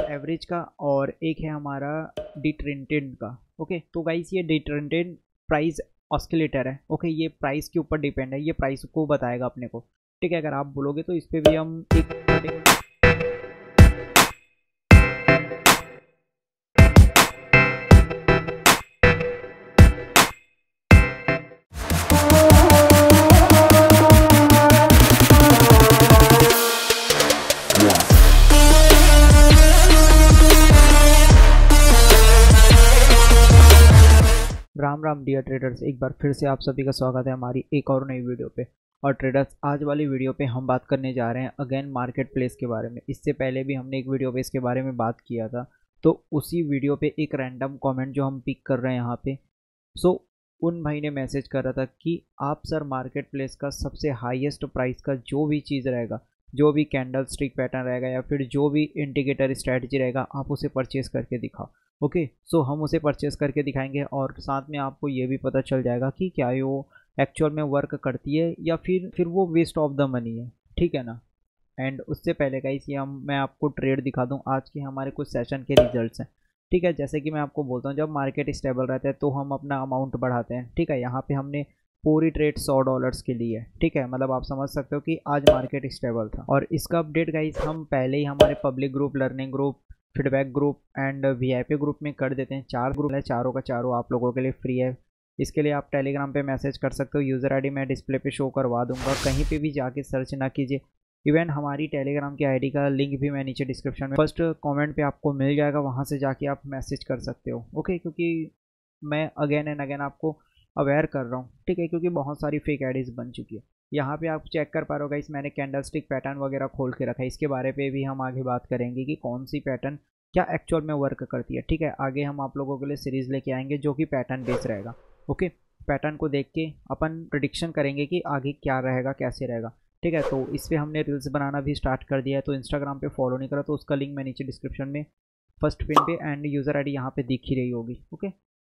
Average का और एक है हमारा डिट्रेंटेड का। ओके, तो गाइस ये डिट्रेंटेड प्राइस ऑस्किलेटर है। ओके, ये प्राइस के ऊपर डिपेंड है, ये प्राइस को बताएगा अपने को। ठीक है, अगर आप बोलोगे तो इस पर भी हम एक राम राम डियर ट्रेडर्स, एक बार फिर से आप सभी का स्वागत है हमारी एक और नई वीडियो पे। और ट्रेडर्स, आज वाली वीडियो पे हम बात करने जा रहे हैं अगेन मार्केट प्लेस के बारे में। इससे पहले भी हमने एक वीडियो पे इसके बारे में बात किया था, तो उसी वीडियो पे एक रैंडम कमेंट जो हम पिक कर रहे हैं यहाँ पे, उन भाई ने मैसेज कर रहा था कि आप सर मार्केट प्लेस का सबसे हाईएस्ट प्राइस का जो भी चीज़ रहेगा, जो भी कैंडल स्टिक पैटर्न रहेगा या फिर जो भी इंडिकेटर स्ट्रैटेजी रहेगा, आप उसे परचेस करके दिखाओ। ओके, सो हम उसे परचेस करके दिखाएंगे और साथ में आपको ये भी पता चल जाएगा कि क्या वो एक्चुअल में वर्क करती है या फिर वो वेस्ट ऑफ द मनी है। ठीक है ना। एंड उससे पहले गाइस मैं आपको ट्रेड दिखा दूं, आज के हमारे कुछ सेशन के रिजल्ट्स हैं। ठीक है, जैसे कि मैं आपको बोलता हूँ, जब मार्केट स्टेबल रहता है तो हम अपना अमाउंट बढ़ाते हैं। ठीक है, यहाँ पे हमने पूरी ट्रेड $100 की ली है। ठीक है, मतलब आप समझ सकते हो कि आज मार्केट स्टेबल था। और इसका अपडेट गाइस हम पहले ही हमारे public group, learning group, feedback group and VIP group में कर देते हैं। 4 ग्रुप है, चारों का चारों आप लोगों के लिए फ्री है। इसके लिए आप टेलीग्राम पे मैसेज कर सकते हो। यूज़र आईडी मैं डिस्प्ले पे शो करवा दूंगा, कहीं पे भी जाके सर्च ना कीजिए। इवन हमारी टेलीग्राम की आईडी का लिंक भी मैं नीचे डिस्क्रिप्शन में फर्स्ट कमेंट पे आपको मिल जाएगा, वहाँ से जाके आप मैसेज कर सकते हो। ओके, क्योंकि मैं अगेन एंड अगेन आपको अवेयर कर रहा हूँ। ठीक है, क्योंकि बहुत सारी फेक आईडीज़ बन चुकी है। यहाँ पे आप चेक कर पा रहे हो गाइस, मैंने कैंडल स्टिक पैटर्न वगैरह खोल के रखा है। इसके बारे पे भी हम आगे बात करेंगे कि कौन सी पैटर्न क्या एक्चुअल में वर्क करती है। ठीक है, आगे हम आप लोगों के लिए सीरीज़ लेके आएंगे जो कि पैटर्न बेस रहेगा। ओके, पैटर्न को देख के अपन प्रिडिक्शन करेंगे कि आगे क्या रहेगा, कैसे रहेगा। ठीक है, तो इस पर हमने रील्स बनाना भी स्टार्ट कर दिया है, तो इंस्टाग्राम पे फॉलो नहीं करा तो उसका लिंक मैं नीचे डिस्क्रिप्शन में फर्स्ट पिन पे एंड यूज़र आईडी यहाँ पे दिख ही रही होगी। ओके,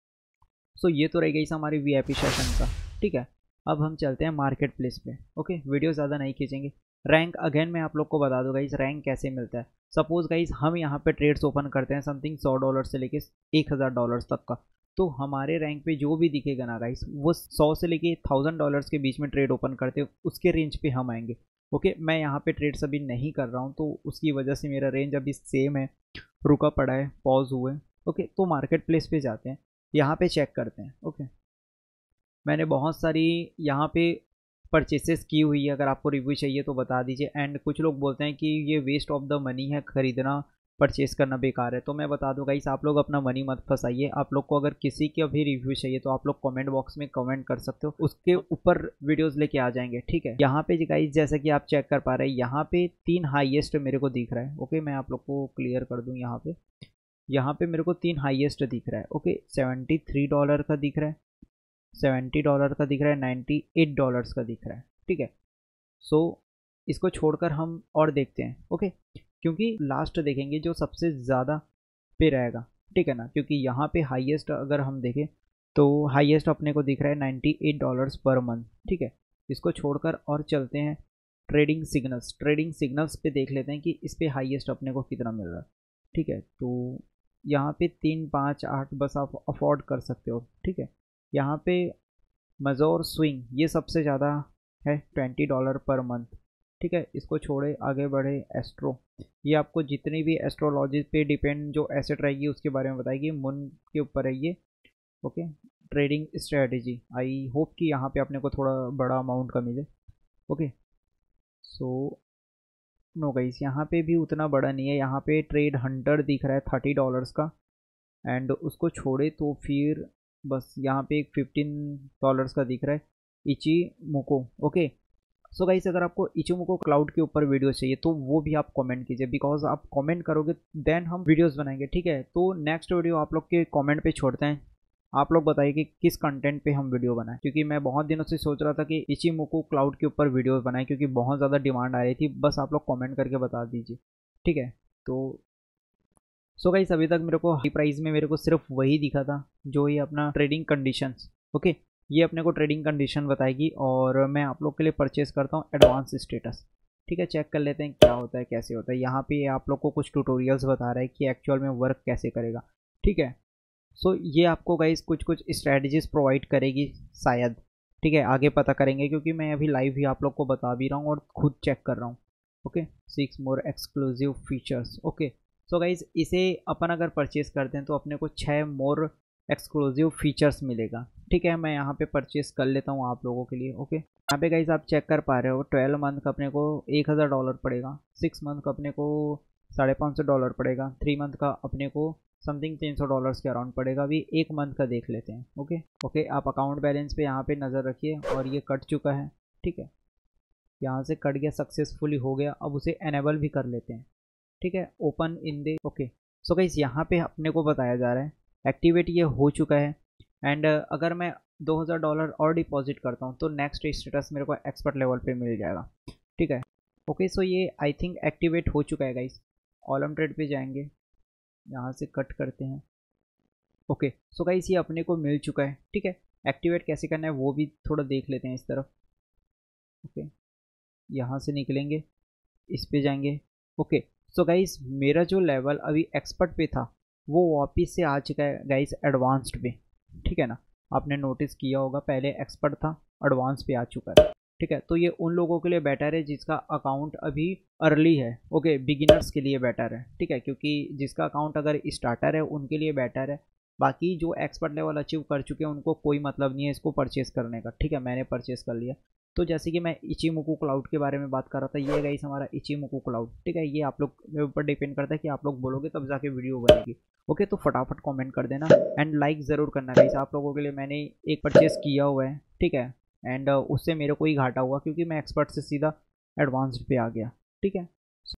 सो ये तो रह गई हमारी वीआईपी सेशन का। ठीक है, अब हम चलते हैं मार्केट प्लेस पे। ओके, वीडियो ज़्यादा नहीं खींचेंगे। रैंक अगेन मैं आप लोग को बता दूंगा इस रैंक कैसे मिलता है। सपोज गाइज हम यहाँ पे ट्रेड्स ओपन करते हैं समथिंग $100 से लेके $1000 तक का, तो हमारे रैंक पे जो भी दिखेगा ना गाइस, वो 100 से लेके $1000 के बीच में ट्रेड ओपन करते हैं, उसके रेंज पे हम आएंगे। ओके, मैं यहाँ पे ट्रेड्स अभी नहीं कर रहा हूँ, तो उसकी वजह से मेरा रेंज अभी सेम है, रुका पड़ा है, पॉज हुए। ओके, तो मार्केट प्लेस पे जाते हैं, यहाँ पे चेक करते हैं। ओके, मैंने बहुत सारी यहाँ पे परचेसेस की हुई है, अगर आपको रिव्यू चाहिए तो बता दीजिए। एंड कुछ लोग बोलते हैं कि ये वेस्ट ऑफ द मनी है, ख़रीदना परचेस करना बेकार है, तो मैं बता दूँ गाइस, आप लोग अपना मनी मत फंसाइए। आप लोग को अगर किसी का भी रिव्यू चाहिए तो आप लोग कमेंट बॉक्स में कमेंट कर सकते हो, उसके ऊपर वीडियोस लेके आ जाएंगे। ठीक है, यहाँ पे गाइस जैसा कि आप चेक कर पा रहे हैं, यहाँ पे 3 हाईएस्ट मेरे को दिख रहा है। ओके, मैं आप लोग को क्लियर कर दूँ, यहाँ पे मेरे को 3 हाईएस्ट दिख रहा है। ओके, $73 का दिख रहा है, $70 का दिख रहा है, $98 का दिख रहा है। ठीक है, सो इसको छोड़कर हम और देखते हैं। ओके, क्योंकि लास्ट देखेंगे जो सबसे ज़्यादा पे रहेगा। ठीक है ना, क्योंकि यहाँ पे हाईएस्ट अगर हम देखें तो हाईएस्ट अपने को दिख रहा है $98 पर मंथ। ठीक है, इसको छोड़कर और चलते हैं ट्रेडिंग सिग्नल्स पे देख लेते हैं कि इस पे हाईएस्ट अपने को कितना मिल रहा है। ठीक है, तो यहाँ पे 3, 5, 8 बस आप अफोर्ड कर सकते हो। ठीक है, यहाँ पे मजोर स्विंग ये सबसे ज़्यादा है, $20 पर मंथ। ठीक है, इसको छोड़े आगे बढ़े एस्ट्रो, ये आपको जितनी भी एस्ट्रोलॉजी पे डिपेंड जो एसेट रहेगी उसके बारे में बताएगी, मून के ऊपर है ये। Okay, trading strategy, I hope कि यहाँ पे अपने को थोड़ा बड़ा अमाउंट का मिले। ओके, सो नो गाइस, यहाँ पे भी उतना बड़ा नहीं है, यहाँ पे ट्रेड हंटर दिख रहा है $30 का। एंड उसको छोड़े तो फिर बस यहाँ पे एक $15 का दिख रहा है, इचिमोको। ओके, सो गाइस अगर आपको इचिमोको क्लाउड के ऊपर वीडियो चाहिए तो वो भी आप कमेंट कीजिए, बिकॉज आप कमेंट करोगे देन हम वीडियोस बनाएंगे। ठीक है, तो नेक्स्ट वीडियो आप लोग के कमेंट पे छोड़ते हैं। आप लोग बताइए कि किस कंटेंट पे हम वीडियो बनाएं, क्योंकि मैं बहुत दिनों से सोच रहा था कि इचिमोको क्लाउड के ऊपर वीडियो बनाएं, क्योंकि बहुत ज़्यादा डिमांड आ रही थी। बस आप लोग कमेंट करके बता दीजिए। ठीक है, तो सो गाइस अभी तक मेरे को हाई प्राइस में मेरे को सिर्फ वही दिखा था जो ये अपना ट्रेडिंग कंडीशंस। ओके, ये अपने को ट्रेडिंग कंडीशन बताएगी और मैं आप लोग के लिए परचेस करता हूँ एडवांस स्टेटस। ठीक है, चेक कर लेते हैं क्या होता है कैसे होता है। यहाँ पे आप लोग को कुछ ट्यूटोरियल्स बता रहा है कि एक्चुअल में वर्क कैसे करेगा। ठीक है, सो ये आपको गाइस कुछ कुछ स्ट्रेटजीज प्रोवाइड करेगी शायद। ठीक है, आगे पता करेंगे क्योंकि मैं अभी लाइव ही आप लोग को बता भी रहा हूँ और खुद चेक कर रहा हूँ। Okay, 6 more exclusive features. Okay, so guys इसे अपन अगर परचेज करते हैं तो अपने को 6 मोर एक्सक्लूसिव फीचर्स मिलेगा। ठीक है, मैं यहाँ पे परचेज कर लेता हूँ आप लोगों के लिए। ओके, यहाँ पे गाइज आप चेक कर पा रहे हो 12 मंथ का अपने को $1000 पड़ेगा, 6 मंथ का अपने को $550 पड़ेगा, 3 मंथ का अपने को समथिंग $300 के अराउंड पड़ेगा। अभी 1 मंथ का देख लेते हैं। ओके ओके, आप अकाउंट बैलेंस पे यहाँ पे नज़र रखिए और ये कट चुका है। ठीक है, यहाँ से कट गया, सक्सेसफुली हो गया। अब उसे एनेबल भी कर लेते हैं। ठीक है, ओपन इन दे। ओके, सो गाइस यहाँ पे अपने को बताया जा रहा है एक्टिवेट ये हो चुका है। एंड अगर मैं $2000 और डिपॉजिट करता हूँ तो नेक्स्ट स्टेटस मेरे को एक्सपर्ट लेवल पे मिल जाएगा। ठीक है, ओके, सो ये आई थिंक एक्टिवेट हो चुका है गाइस। ऑलम ट्रेड पे जाएंगे, यहाँ से कट करते हैं। ओके, सो गाइस ये अपने को मिल चुका है। ठीक है, एक्टिवेट कैसे करना है वो भी थोड़ा देख लेते हैं इस तरफ। ओके, यहाँ से निकलेंगे, इस पे जाएंगे। ओके, सो गाइस मेरा जो लेवल अभी एक्सपर्ट पे था वो वापिस से आ चुका है गाइस एडवांस्ड पे। ठीक है ना, आपने नोटिस किया होगा पहले एक्सपर्ट था, एडवांस पे आ चुका है। ठीक है, तो ये उन लोगों के लिए बेटर है जिसका अकाउंट अभी अर्ली है। ओके, बिगिनर्स के लिए बेटर है। ठीक है, क्योंकि जिसका अकाउंट अगर स्टार्टर है उनके लिए बेटर है। बाकी जो एक्सपर्ट लेवल अचीव कर चुके हैं उनको कोई मतलब नहीं है इसको परचेस करने का। ठीक है, मैंने परचेस कर लिया। तो जैसे कि मैं इचिमोकू क्लाउड के बारे में बात कर रहा था, ये गाइस हमारा इचिमोकू क्लाउड। ठीक है, ये आप लोग के ऊपर डिपेंड करता है कि आप लोग बोलोगे तब जाके वीडियो बनेगी। ओके, तो फटाफट कमेंट कर देना एंड लाइक ज़रूर करना गाइस। आप लोगों के लिए मैंने एक परचेस किया हुआ है। ठीक है, एंड उससे मेरे को ही घाटा हुआ क्योंकि मैं एक्सपर्ट से सीधा एडवांस्ड पे आ गया। ठीक है,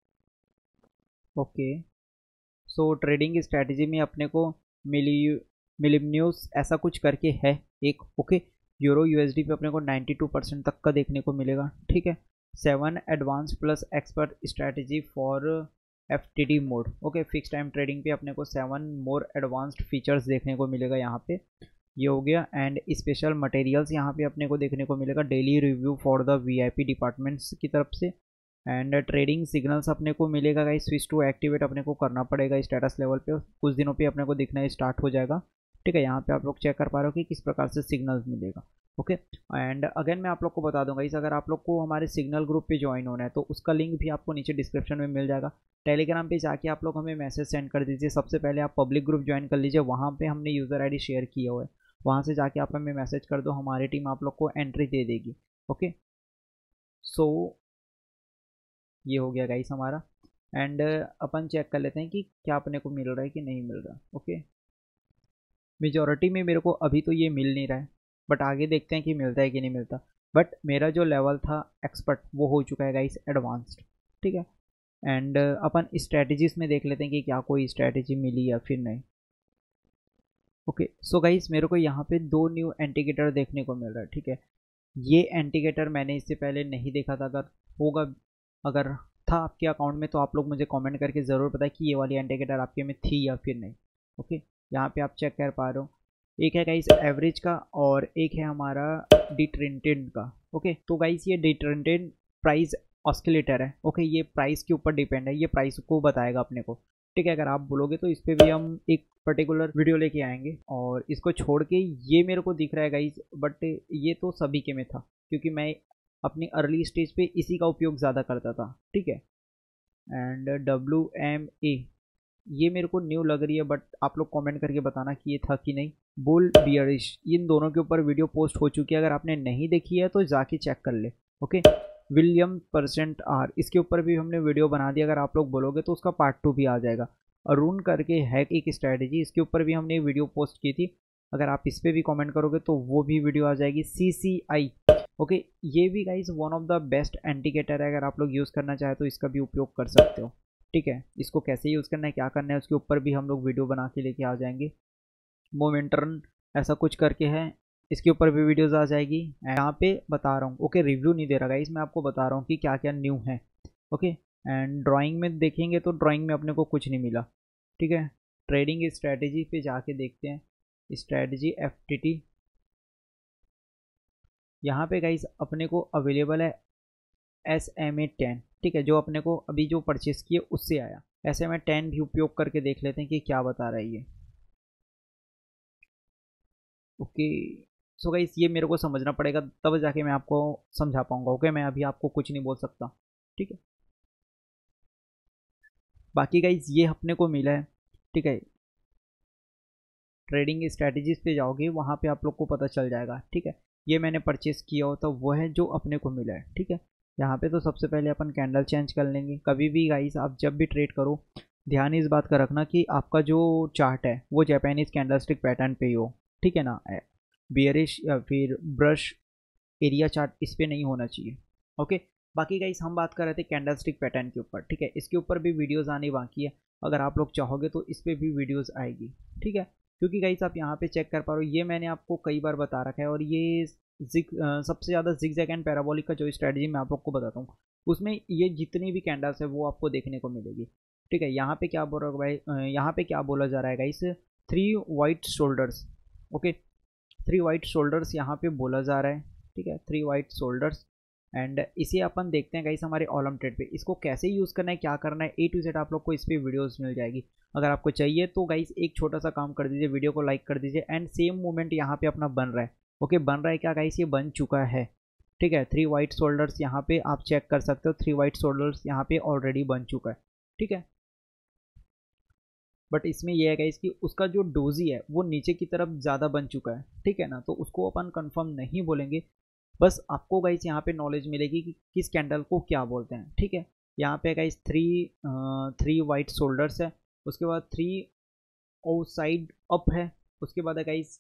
ओके, सो ट्रेडिंग स्ट्रैटेजी में अपने को मिलीन्यूस ऐसा कुछ करके है एक। ओके, यूरो यूएसडी पे अपने को 92% तक का देखने को मिलेगा। ठीक है, 7 advance plus expert strategy for FTD mode. Okay, fix time trading पे अपने को 7 मोर एडवांस्ड फीचर्स देखने को मिलेगा यहाँ पे। ये हो गया। एंड स्पेशल मटेरियल्स यहाँ पे अपने को देखने को मिलेगा, daily review for the VIP departments की तरफ से। एंड ट्रेडिंग सिग्नल्स अपने को मिलेगा गाइस, स्विच टू एक्टिवेट अपने को करना पड़ेगा स्टेटस लेवल पे, कुछ दिनों पे अपने को दिखना स्टार्ट हो जाएगा। ठीक है, यहाँ पे आप लोग चेक कर पा रहे हो कि किस प्रकार से सिग्नल्स मिलेगा। ओके, एंड अगेन मैं आप लोग को बता दूंगा इस, अगर आप लोग को हमारे सिग्नल ग्रुप पे ज्वाइन होना है तो उसका लिंक भी आपको नीचे डिस्क्रिप्शन में मिल जाएगा। टेलीग्राम पे जाके आप लोग हमें मैसेज सेंड कर दीजिए। सबसे पहले आप पब्लिक ग्रुप ज्वाइन कर लीजिए, वहाँ पे हमने यूज़र ID शेयर किया हुआ है। वहाँ से जाके आप हमें मैसेज कर दो, हमारी टीम आप लोग को एंट्री दे देगी। ओके, सो ये हो गया गाइस हमारा। एंड अपन चेक कर लेते हैं कि क्या अपने को मिल रहा है कि नहीं मिल रहा। ओके, मेजॉरिटी में मेरे को अभी तो ये मिल नहीं रहा है, बट आगे देखते हैं कि मिलता है कि नहीं मिलता। बट मेरा जो लेवल था एक्सपर्ट वो हो चुका है गाइस एडवांस्ड। ठीक है, एंड अपन स्ट्रैटेजीज में देख लेते हैं कि क्या कोई स्ट्रैटेजी मिली या फिर नहीं। ओके, सो गाइस मेरे को यहाँ पे 2 न्यू इंडिकेटर देखने को मिल रहा है। ठीक है, ये इंडिकेटर मैंने इससे पहले नहीं देखा था। अगर होगा, अगर था आपके अकाउंट में तो आप लोग मुझे कमेंट करके ज़रूर बताएं कि ये वाली इंडिकेटर आपके में थी या फिर नहीं। ओके, यहाँ पे आप चेक कर पा रहे हो, एक है गाइस एवरेज का और एक है हमारा डिट्रेंटेड का। ओके, तो गाइस ये डिट्रेंटेड प्राइस ऑस्किलेटर है। ओके, ये प्राइस के ऊपर डिपेंड है, ये प्राइस को बताएगा अपने को। ठीक है, अगर आप बोलोगे तो इस पर भी हम एक पर्टिकुलर वीडियो लेके आएंगे। और इसको छोड़ के ये मेरे को दिख रहा है गाइस, बट ये तो सभी के में था क्योंकि मैं अपनी अर्ली स्टेज पे इसी का उपयोग ज़्यादा करता था। ठीक है, एंड WMA ये मेरे को न्यू लग रही है, बट आप लोग कमेंट करके बताना कि ये था कि नहीं। बुल बियरिश, इन दोनों के ऊपर वीडियो पोस्ट हो चुकी है, अगर आपने नहीं देखी है तो जाके चेक कर ले। ओके, विलियम परसेंट आर, इसके ऊपर भी हमने वीडियो बना दिया, अगर आप लोग बोलोगे तो उसका पार्ट 2 भी आ जाएगा। अरुण करके है एक स्ट्रैटेजी, इसके ऊपर भी हमने वीडियो पोस्ट की थी, अगर आप इस पर भी कमेंट करोगे तो वो भी वीडियो आ जाएगी। CCI, ओके, ये भी guys one of the best indicator है, अगर आप लोग यूज़ करना चाहे तो इसका भी उपयोग कर सकते हो। ठीक है, इसको कैसे यूज़ करना है क्या करना है उसके ऊपर भी हम लोग वीडियो बना के लेके आ जाएंगे। मोमेंटर्न ऐसा कुछ करके है, इसके ऊपर भी वीडियोज़ आ जाएगी। यहाँ पे बता रहा हूँ, ओके, रिव्यू नहीं दे रहा गाइस, मैं आपको बता रहा हूँ कि क्या क्या न्यू है। ओके, एंड ड्राइंग में देखेंगे तो ड्राइंग में अपने को कुछ नहीं मिला। ठीक है, ट्रेडिंग स्ट्रैटेजी पे जाके देखते हैं, स्ट्रैटेजी FTT, यहाँ पे गाइस अपने को अवेलेबल है SMA10। ठीक है, जो अपने को अभी जो परचेस किए उससे आया। ऐसे में 10 भी उपयोग करके देख लेते हैं कि क्या बता रहा है ये। ओके, सो गाइस ये मेरे को समझना पड़ेगा, तब जाके मैं आपको समझा पाऊंगा। ओके, मैं अभी आपको कुछ नहीं बोल सकता, ठीक है। बाकी गाइस ये अपने को मिला है, ठीक है। ट्रेडिंग स्ट्रैटेजीज पे जाओगे, वहाँ पे आप लोग को पता चल जाएगा, ठीक है। ये मैंने परचेस किया हो तो वो है जो अपने को मिला है, ठीक है। यहाँ पे तो सबसे पहले अपन कैंडल चेंज कर लेंगे। कभी भी गाइस आप जब भी ट्रेड करो, ध्यान इस बात का रखना कि आपका जो चार्ट है वो जापानीज कैंडलस्टिक पैटर्न पे ही हो, ठीक है ना। बियरिश या फिर ब्रश एरिया चार्ट इस पे नहीं होना चाहिए। ओके, बाकी गाइस हम बात कर रहे थे कैंडलस्टिक पैटर्न के ऊपर, ठीक है। इसके ऊपर भी वीडियोस आने बाकी है, अगर आप लोग चाहोगे तो इस पे भी वीडियोस आएगी, ठीक है। क्योंकि गाइस आप यहाँ पे चेक कर पा रहे हो, ये मैंने आपको कई बार बता रखा है। और ये सबसे ज़्यादा जिगजैग एंड पैराबोलिक का जो स्ट्रेटजी मैं आप लोग को बताता हूँ, उसमें ये जितनी भी कैंडल्स है वो आपको देखने को मिलेगी, ठीक है। यहाँ पे क्या बोल रहा है भाई, यहाँ पे क्या बोला जा रहा है guys, 3 white shoulders. Okay, 3 white shoulders यहाँ पे बोला जा रहा है, ठीक है। 3 वाइट शोल्डर्स, एंड इसे अपन देखते हैं गाइस हमारे ऑलम ट्रेड पे। इसको कैसे यूज़ करना है, क्या करना है, ए टू जेड आप लोग को इस पे वीडियोस मिल जाएगी। अगर आपको चाहिए तो गाइस एक छोटा सा काम कर दीजिए, वीडियो को लाइक कर दीजिए। एंड सेम मूवमेंट यहाँ पे अपना बन रहा है। ओके, बन रहा है क्या गाइस, ये बन चुका है, ठीक है। 3 वाइट शोल्डर्स यहाँ पे आप चेक कर सकते हो, 3 वाइट शोल्डर्स यहाँ पे ऑलरेडी बन चुका है, ठीक है। बट इसमें यह है गाइस कि उसका जो डोजी है वो नीचे की तरफ ज़्यादा बन चुका है, ठीक है ना। तो उसको अपन कंफर्म नहीं बोलेंगे, बस आपको गाइस यहाँ पे नॉलेज मिलेगी कि किस कैंडल को क्या बोलते हैं, ठीक है। यहाँ पे गाइस थ्री वाइट शोल्डर्स है, उसके बाद 3 आउटसाइड अप है, उसके बाद है गाइस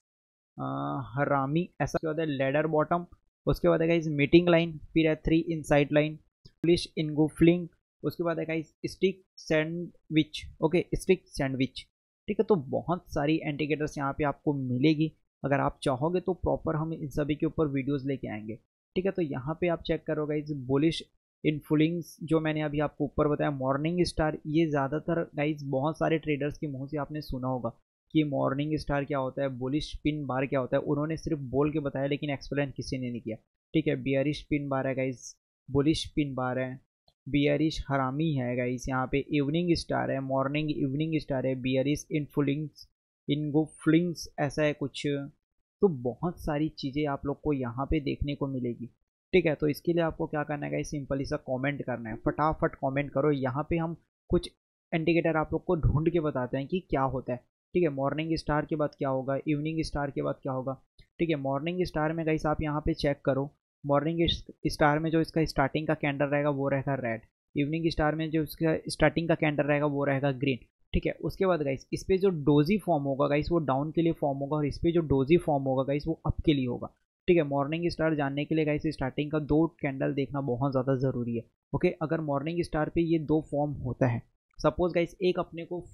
हरामी ऐसा, उसके बाद है लेडर बॉटम, उसके बाद है गाइस मीटिंग लाइन, फिर है 3 इनसाइड लाइन, पुलिश इनगोफ्लिंग, उसके बाद है guys stick sandwich. Okay, stick sandwich, ठीक है। तो बहुत सारी इंडिकेटर्स यहाँ पे आपको मिलेगी। अगर आप चाहोगे तो प्रॉपर हम इन सभी के ऊपर वीडियोस लेके आएंगे, ठीक है। तो यहाँ पे आप चेक करो गाइस, बुलिश इनफ्लुएंस जो मैंने अभी आपको ऊपर बताया, मॉर्निंग स्टार, ये ज़्यादातर गाइस बहुत सारे ट्रेडर्स के मुंह से आपने सुना होगा कि मॉर्निंग स्टार क्या होता है, बुलिश पिन बार क्या होता है। उन्होंने सिर्फ बोल के बताया, लेकिन एक्सप्लेन किसी ने नहीं किया, ठीक है। बियरिश पिन बार है गाइस, बुलिश पिन बार है, बियरिश हरामी है गाइस, यहाँ पे इवनिंग स्टार है, मॉर्निंग इवनिंग स्टार है, बियरिश इनफ्लुएंस इनगोफ्लिंग्स ऐसा है कुछ। तो बहुत सारी चीज़ें आप लोग को यहाँ पे देखने को मिलेगी, ठीक है। तो इसके लिए आपको क्या करना है गाइस, सिंपली सा कमेंट करना है, फटाफट कमेंट करो। यहाँ पे हम कुछ इंडिकेटर आप लोग को ढूंढ के बताते हैं कि क्या होता है, ठीक है। मॉर्निंग स्टार के बाद क्या होगा, इवनिंग स्टार के बाद क्या होगा, ठीक है। मॉर्निंग स्टार में गाइस आप यहाँ पे चेक करो, मॉर्निंग स्टार में जो इसका स्टार्टिंग का कैंडल रहेगा वो रहेगा रेड, इवनिंग स्टार में जो इसका स्टार्टिंग का कैंडल रहेगा वो रहेगा ग्रीन, ठीक है। उसके बाद गाइस इस पे जो डोजी फॉर्म होगा गाइस वो डाउन के लिए फॉर्म होगा, और इस पे जो डोजी फॉर्म होगा गाइस वो अप के लिए होगा, ठीक है। मॉर्निंग स्टार जानने के लिए गाइस स्टार्टिंग का 2 कैंडल देखना बहुत ज़्यादा ज़रूरी है, ओके। अगर मॉर्निंग स्टार पे ये 2 फॉर्म होता है, सपोज गाइस एक अपने को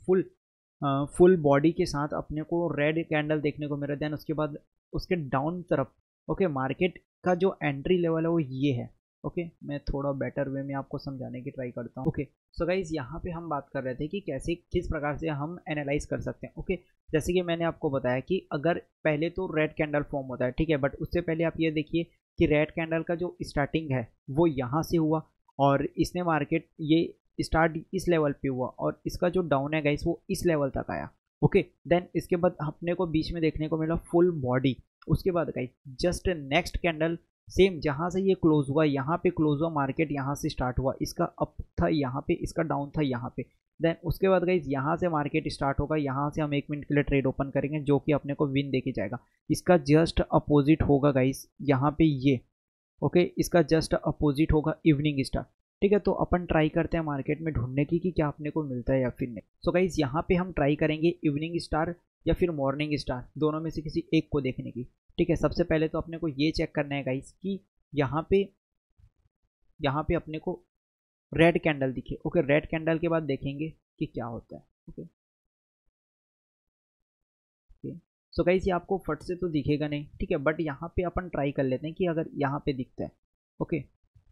फुल बॉडी के साथ अपने को रेड कैंडल देखने को मिला, देन उसके बाद उसके डाउन तरफ, ओके, मार्केट का जो एंट्री लेवल है वो ये है, ओके। मैं थोड़ा बेटर वे में आपको समझाने की ट्राई करता हूँ, ओके। सो गाइज यहाँ पे हम बात कर रहे थे कि कैसे किस प्रकार से हम एनालाइज कर सकते हैं, ओके। जैसे कि मैंने आपको बताया कि अगर पहले तो रेड कैंडल फॉर्म होता है, ठीक है, बट उससे पहले आप ये देखिए कि रेड कैंडल का जो स्टार्टिंग है वो यहाँ से हुआ, और इसने मार्केट ये स्टार्ट इस लेवल पे हुआ, और इसका जो डाउन है गाइस वो इस लेवल तक आया, ओके। देन इसके बाद अपने को बीच में देखने को मिला फुल बॉडी। उसके बाद guys just next candle same, जहां से ये क्लोज हुआ यहाँ पे क्लोज हुआ, मार्केट यहाँ से स्टार्ट हुआ, इसका अप था यहाँ पे, इसका डाउन था यहाँ पे। देन उसके बाद गाइज यहाँ से मार्केट स्टार्ट होगा, यहाँ से हम 1 मिनट के लिए ट्रेड ओपन करेंगे जो कि अपने को विन देके जाएगा। इसका जस्ट अपोजिट होगा गाइज यहाँ पे ये, ओके। इसका जस्ट अपोजिट होगा इवनिंग स्टार, ठीक है। तो अपन ट्राई करते हैं मार्केट में ढूंढने की कि क्या अपने को मिलता है या फिर नहीं। सो गाइज यहाँ पे हम ट्राई करेंगे इवनिंग स्टार या फिर मॉर्निंग स्टार, दोनों में से किसी एक को देखने की, ठीक है। सबसे पहले तो अपने को ये चेक करना है गाइज कि यहाँ पे अपने को रेड कैंडल दिखे, ओके। रेड कैंडल के बाद देखेंगे कि क्या होता है, ओके। सो गाइस ये आपको फट से तो दिखेगा नहीं, ठीक है, बट यहाँ पे अपन ट्राई कर लेते हैं कि अगर यहाँ पे दिखता है, ओके।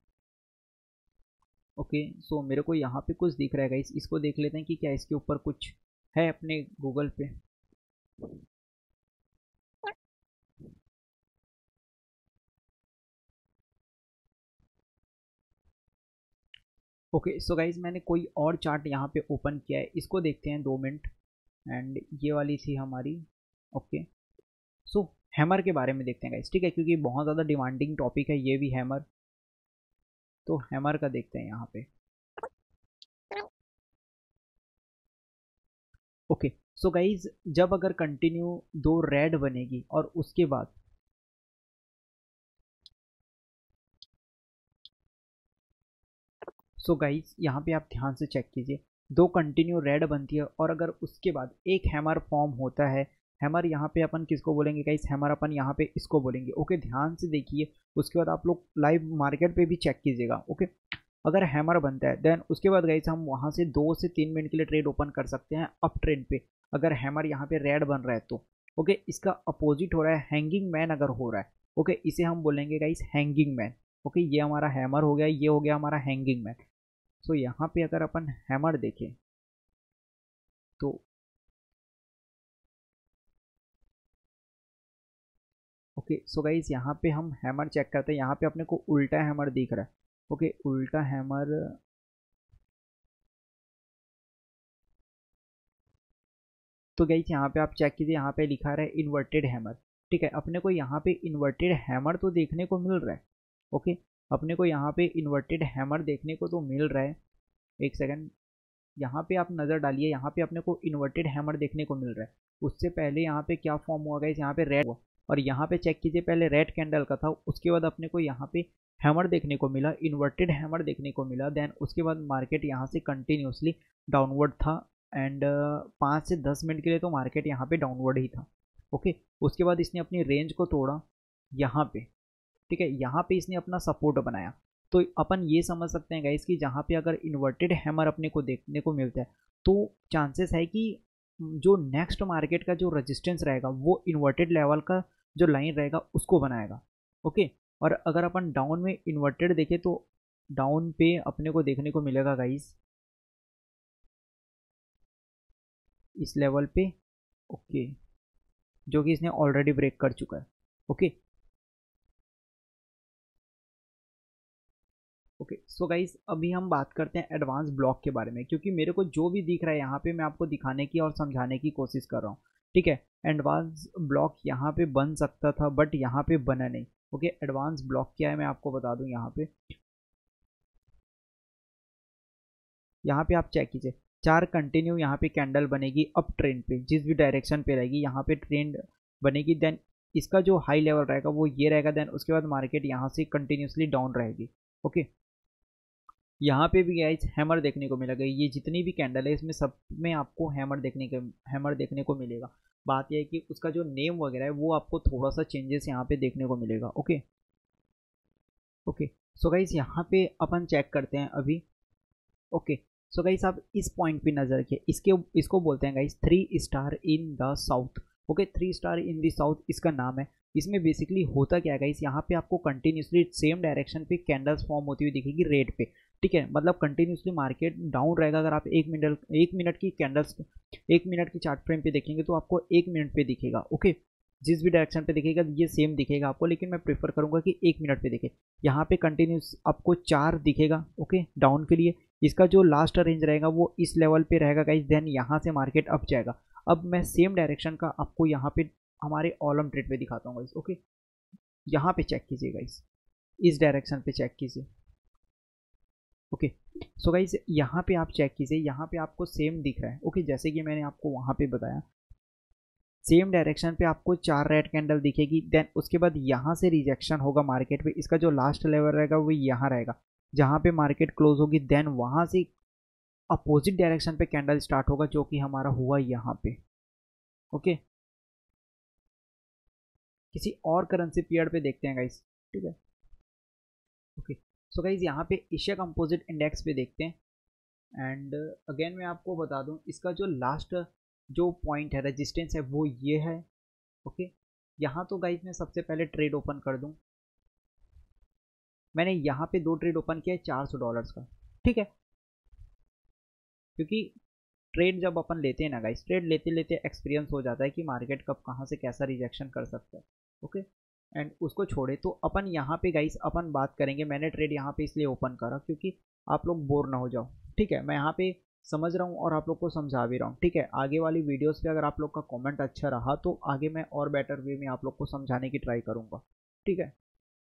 ओके, सो मेरे को यहाँ पे कुछ दिख रहा है गाइस, इसको देख लेते हैं कि क्या इसके ऊपर कुछ है अपने गूगल पे। ओके सो गाइज मैंने कोई और चार्ट यहाँ पे ओपन किया है, इसको देखते हैं 2 मिनट। एंड ये वाली थी हमारी। ओके सो हैमर के बारे में देखते हैं गाइज, ठीक है, क्योंकि बहुत ज़्यादा डिमांडिंग टॉपिक है ये भी हैमर। तो हैमर का देखते हैं यहाँ पे। ओके सो गाइज जब अगर कंटिन्यू 2 रेड बनेगी और उसके बाद सो गाइज यहाँ पे आप ध्यान से चेक कीजिए, 2 कंटिन्यू रेड बनती है और अगर उसके बाद एक हैमर फॉर्म होता है। हैमर यहाँ पे अपन किसको बोलेंगे गाइज? हैमर अपन यहाँ पे इसको बोलेंगे। ओके ध्यान से देखिए, उसके बाद आप लोग लाइव मार्केट पे भी चेक कीजिएगा। ओके अगर हैमर बनता है देन उसके बाद गाइज हम वहाँ से 2 से 3 मिनट के लिए ट्रेड ओपन कर सकते हैं अप ट्रेंड पे, अगर हैमर यहाँ पे रेड बन रहा है तो। ओके इसका अपोजिट हो रहा है हैंगिंग मैन अगर हो रहा है। ओके इसे हम बोलेंगे गाइज हैंगिंग मैन। ओके ये हमारा हैमर हो गया, ये हो गया हमारा हैंगिंग मैन। सो यहाँ पे अगर अपन हैमर देखें तो ओके सो गाइज यहाँ पे हम हैमर चेक करते हैं, यहाँ पे अपने को उल्टा हैमर दिख रहा है। ओके उल्टा हैमर, तो गाइज यहाँ पे आप चेक कीजिए, यहाँ पे लिखा रहा है इन्वर्टेड हैमर। ठीक है अपने को यहाँ पे इन्वर्टेड हैमर तो देखने को मिल रहा है। ओके अपने को यहाँ पे इन्वर्टेड हैमर देखने को तो मिल रहा है। एक सेकंड, यहाँ पे आप नज़र डालिए, यहाँ पे अपने को इन्वर्टेड हैमर देखने को मिल रहा है। उससे पहले यहाँ पे क्या फॉर्म हुआ गाइस? यहाँ पे रेड हुआ, और यहाँ पे चेक कीजिए पहले रेड कैंडल का था, उसके बाद अपने को यहाँ पे हैमर देखने को मिला, इन्वर्टेड हैमर देखने को मिला। देन उसके बाद मार्केट यहाँ से कंटिन्यूसली डाउनवर्ड था एंड 5 से 10 मिनट के लिए तो मार्केट यहाँ पे डाउनवर्ड ही था। ओके उसके बाद इसने अपनी रेंज को तोड़ा यहाँ पे। ठीक है यहाँ पे इसने अपना सपोर्ट बनाया। तो अपन ये समझ सकते हैं गाइस कि जहाँ पे अगर इन्वर्टेड हैमर अपने को देखने को मिलता है तो चांसेस है कि जो नेक्स्ट मार्केट का जो रेजिस्टेंस रहेगा वो इन्वर्टेड लेवल का जो लाइन रहेगा उसको बनाएगा। ओके और अगर अपन डाउन में इन्वर्टेड देखें तो डाउन पे अपने को देखने को मिलेगा गाइस इस लेवल पे। ओके जो कि इसने ऑलरेडी ब्रेक कर चुका है। ओके ओके सो गाइज अभी हम बात करते हैं एडवांस ब्लॉक के बारे में, क्योंकि मेरे को जो भी दिख रहा है यहाँ पे मैं आपको दिखाने की और समझाने की कोशिश कर रहा हूँ। ठीक है एडवांस ब्लॉक यहाँ पे बन सकता था बट यहाँ पे बना नहीं। ओके एडवांस ब्लॉक क्या है मैं आपको बता दूँ। यहाँ पे आप चेक कीजिए, 4 कंटिन्यू यहाँ पे कैंडल बनेगी अप ट्रेंड पे, जिस भी डायरेक्शन पे रहेगी यहाँ पे ट्रेंड बनेगी। देन इसका जो हाई लेवल रहेगा वो ये रहेगा। देन उसके बाद मार्केट यहाँ से कंटिन्यूसली डाउन रहेगी। ओके यहाँ पे भी गाइस हैमर देखने को मिलेगा, ये जितनी भी कैंडल है इसमें सब में आपको हैमर देखने को मिलेगा। बात यह है कि उसका जो नेम वगैरह है वो आपको थोड़ा सा चेंजेस यहाँ पे देखने को मिलेगा। ओके ओके सो गाइस यहाँ पे अपन चेक करते हैं अभी। ओके सो गाइस आप इस पॉइंट पे नजर रखिए, इसको बोलते हैं guys 3 star in the south. Okay 3 star in the south इसका नाम है। इसमें बेसिकली होता क्या है गाइस, यहाँ पे आपको कंटिन्यूसली सेम डायरेक्शन पे कैंडल्स फॉर्म होती हुई दिखेगी रेड पे। ठीक है मतलब कंटिन्यूसली मार्केट डाउन रहेगा। अगर आप 1 मिनट की कैंडल्स 1 मिनट की चार्ट फ्रेम पे देखेंगे तो आपको 1 मिनट पे दिखेगा। ओके जिस भी डायरेक्शन पे दिखेगा ये सेम दिखेगा आपको, लेकिन मैं प्रेफर करूंगा कि 1 मिनट पे दिखे। यहाँ पे कंटिन्यूस आपको 4 दिखेगा। ओके डाउन के लिए इसका जो लास्ट रेंज रहेगा वो इस लेवल पे रहेगा गाइस। देन यहाँ से मार्केट अप जाएगा। अब मैं सेम डायरेक्शन का आपको यहाँ पे हमारे ऑलम ट्रेड पे दिखाता हूँ गाइस। ओके यहाँ पे चेक कीजिए गाइस, इस डायरेक्शन पे चेक कीजिए। ओके सो गाइस यहाँ पे आप चेक कीजिए, यहाँ पे आपको सेम दिख रहा है। ओके जैसे कि मैंने आपको वहाँ पे बताया सेम डायरेक्शन पे आपको 4 रेड कैंडल दिखेगी। देन उसके बाद यहाँ से रिजेक्शन होगा मार्केट पे, इसका जो लास्ट लेवल रहेगा वो यहाँ रहेगा जहाँ पे मार्केट क्लोज होगी। देन वहाँ से अपोजिट डायरेक्शन पे कैंडल स्टार्ट होगा जो कि हमारा हुआ यहाँ पे। ओके किसी और करेंसी पेयर पे देखते हैं गाइस। ठीक है ओके सो गाइस यहाँ पे एशिया कंपोजिट इंडेक्स पे देखते हैं। एंड अगेन मैं आपको बता दूं इसका जो लास्ट जो पॉइंट है रेजिस्टेंस है वो ये है। ओके यहाँ तो गाइस मैं सबसे पहले ट्रेड ओपन कर दूं। मैंने यहाँ पे 2 ट्रेड ओपन किया है $400 का। ठीक है क्योंकि ट्रेड जब अपन लेते हैं ना गाइस, ट्रेड लेते लेते एक्सपीरियंस हो जाता है कि मार्केट कब कहाँ से कैसा रिजेक्शन कर सकता है। ओके एंड उसको छोड़े तो अपन यहाँ पे गाइस अपन बात करेंगे। मैंने ट्रेड यहाँ पे इसलिए ओपन करा क्योंकि आप लोग बोर ना हो जाओ। ठीक है, मैं यहाँ पे समझ रहा हूँ और आप लोग को समझा भी रहा हूँ। ठीक है, आगे वाली वीडियोस पे अगर आप लोग का कमेंट अच्छा रहा तो आगे मैं और बेटर वे में आप लोग को समझाने की ट्राई करूँगा। ठीक है,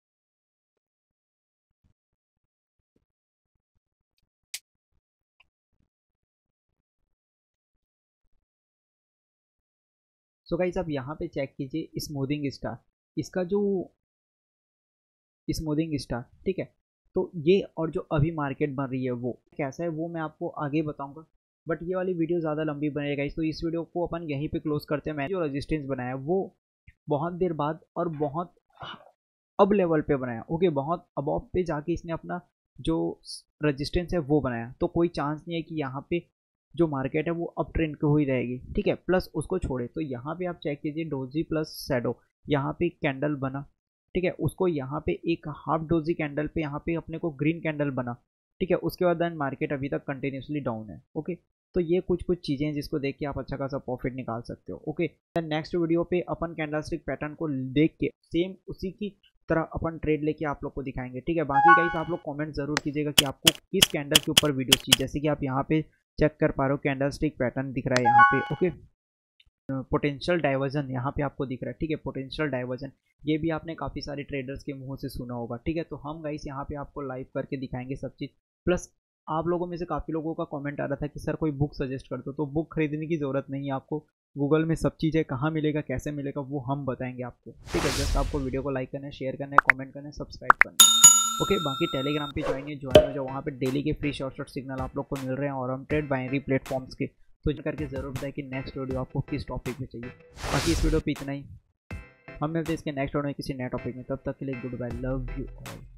सो गाइस आप यहाँ पे चेक कीजिए स्मूथिंग स्टार, इसका जो स्मूथिंग स्टार, ठीक है। तो ये और जो अभी मार्केट बन रही है वो कैसा है वो मैं आपको आगे बताऊंगा, बट ये वाली वीडियो ज़्यादा लंबी बनेगा, तो इस वीडियो को अपन यहीं पे क्लोज करते हैं। मैंने जो रेजिस्टेंस बनाया वो बहुत देर बाद और बहुत अब लेवल पे बनाया, ओके, बहुत अबव पे जाके इसने अपना जो रेजिस्टेंस है वो बनाया। तो कोई चांस नहीं है कि यहाँ पे जो मार्केट है वो अप ट्रेंड की हुई रहेगी। ठीक है, प्लस उसको छोड़े तो यहाँ पे आप चेक कीजिए डोजी प्लस शैडो, यहाँ पे कैंडल बना। ठीक है, उसको यहाँ पे एक हाफ डोजी कैंडल पे यहाँ पे अपने को ग्रीन कैंडल बना। ठीक है, उसके बाद देन मार्केट अभी तक कंटिन्यूसली डाउन है। ओके, तो ये कुछ कुछ चीज़ें हैं जिसको देख के आप अच्छा खासा प्रॉफिट निकाल सकते हो। ओके, नेक्स्ट वीडियो पे अपन कैंडलस्टिक पैटर्न को देख के सेम उसी की तरह अपन ट्रेड लेके आप लोग को दिखाएंगे। ठीक है, बाकी गाइस आप लोग कमेंट जरूर कीजिएगा कि आपको किस कैंडल के ऊपर वीडियो चाहिए। जैसे कि आप यहाँ पे चेक कर पा रहे हो कैंडलस्टिक पैटर्न दिख रहा है यहाँ पे। ओके, पोटेंशियल डाइवर्जन यहाँ पे आपको दिख रहा है। ठीक है, पोटेंशियल डाइवर्जन ये भी आपने काफ़ी सारे ट्रेडर्स के मुंह से सुना होगा। ठीक है, तो हम गाइस यहाँ पे आपको लाइव करके दिखाएंगे सब चीज़। प्लस आप लोगों में से काफ़ी लोगों का कमेंट आ रहा था कि सर कोई बुक सजेस्ट कर दो, तो बुक खरीदने की ज़रूरत नहीं है आपको। गूगल में सब चीज़ें कहाँ मिलेगा कैसे मिलेगा वो हम बताएंगे आपको। ठीक है, जस्ट आपको वीडियो को लाइक करना है, शेयर करना है, कमेंट करना है, सब्सक्राइब करना है। ओके, बाकी टेलीग्राम पे ज्वाइन हो जाओ, वहाँ पे डेली के फ्री शॉर्ट सिग्नल आप लोग को मिल रहे हैं और हम ट्रेड बाइनरी प्लेटफॉर्म्स के। तो करके ज़रूर बताएं कि नेक्स्ट वीडियो आपको किस टॉपिक पे चाहिए। बाकी इस वीडियो पे इतना ही, हम मिलते हैं इसके नेक्स्ट वीडियो में किसी नए टॉपिक में। तब तक के लिए good bye, love you all.